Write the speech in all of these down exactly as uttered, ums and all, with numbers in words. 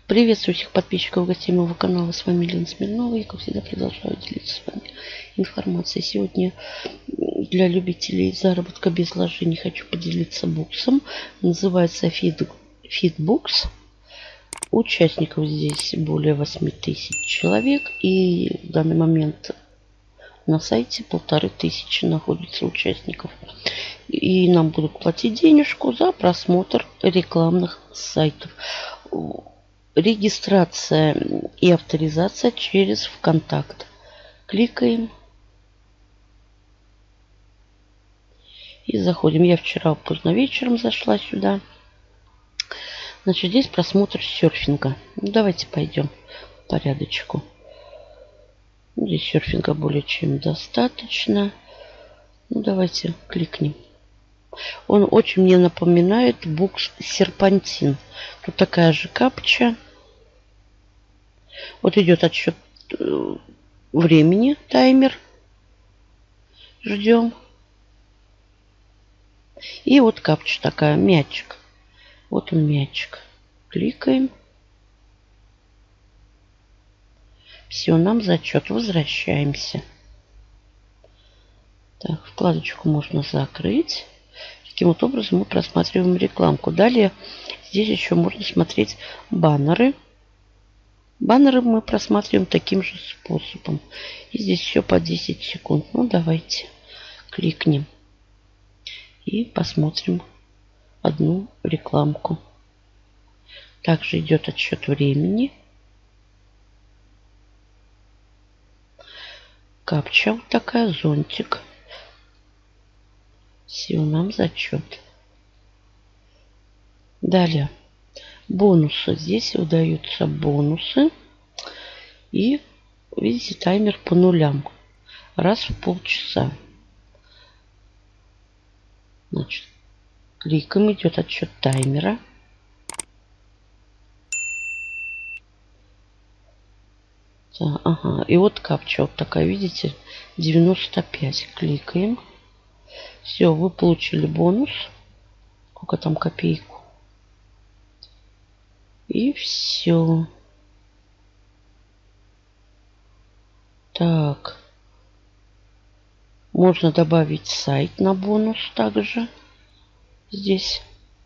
Приветствую всех подписчиков и гостей моего канала. С вами Лена Смирнова. И, как всегда, продолжаю делиться с вами информацией. Сегодня для любителей заработка без вложений хочу поделиться буксом. Называется FitBooks. Участников здесь более восьми тысяч человек. И в данный момент на сайте полторы тысячи находится участников. И нам будут платить денежку за просмотр рекламных сайтов. Регистрация и авторизация через ВКонтакт. Кликаем. И заходим. Я вчера поздно вечером зашла сюда. Значит, здесь просмотр серфинга. Ну, давайте пойдем по порядочку. Здесь серфинга более чем достаточно. Ну, давайте кликнем. Он очень мне напоминает букс Серпантин. Тут такая же капча. Вот идет отсчет времени, таймер. Ждем. И вот капча такая, мячик. Вот он, мячик. Кликаем. Все, нам зачет. Возвращаемся. Так, вкладочку можно закрыть. Таким вот образом мы просматриваем рекламку. Далее здесь еще можно смотреть баннеры. Баннеры мы просматриваем таким же способом. И здесь все по десять секунд. Ну, давайте кликнем. И посмотрим одну рекламку. Также идет отсчет времени. Капча вот такая, зонтик. Все, нам зачет. Далее. Бонусы. Здесь выдаются бонусы. И, видите, таймер по нулям. Раз в полчаса. Значит, кликаем. Идет отсчет таймера. Так, ага. И вот капча вот такая, видите, девяносто пять. Кликаем. Все, вы получили бонус. Сколько там, копейку. И все. Так. Можно добавить сайт на бонус также. Здесь.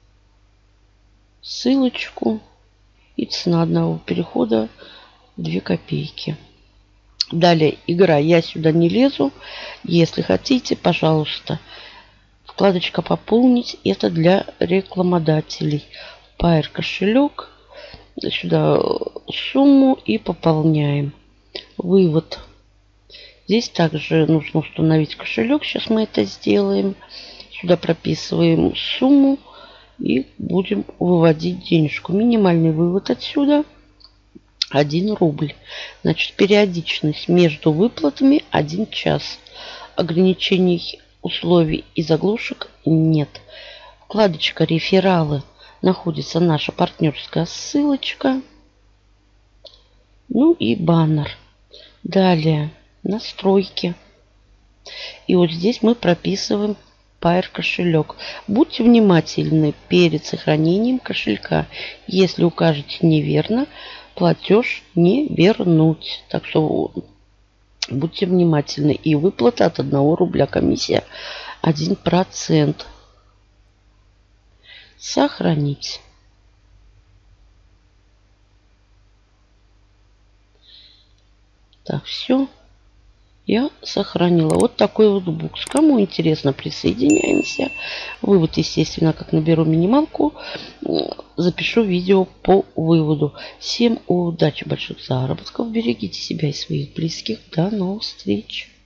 Ссылочку. И цена одного перехода две копейки. Далее игра. Я сюда не лезу. Если хотите, пожалуйста. Вкладочка «Пополнить» – это для рекламодателей. Pair кошелек. Сюда сумму и пополняем. Вывод. Здесь также нужно установить кошелек. Сейчас мы это сделаем. Сюда прописываем сумму и будем выводить денежку. Минимальный вывод отсюда один рубль. Значит, периодичность между выплатами один час. Ограничений, условий и заглушек нет. Вкладочка «Рефералы» находится наша партнерская ссылочка. Ну и баннер. Далее настройки. И вот здесь мы прописываем Pair кошелек. Будьте внимательны перед сохранением кошелька. Если укажете неверно, платеж не вернуть. Так что будьте внимательны. И выплата от одного рубля. Комиссия один процент. Сохранить. Так, все. Я сохранила. Вот такой вот букс. Кому интересно, присоединяемся. Вывод, естественно, как наберу минималку, запишу видео по выводу. Всем удачи, больших заработков. Берегите себя и своих близких. До новых встреч.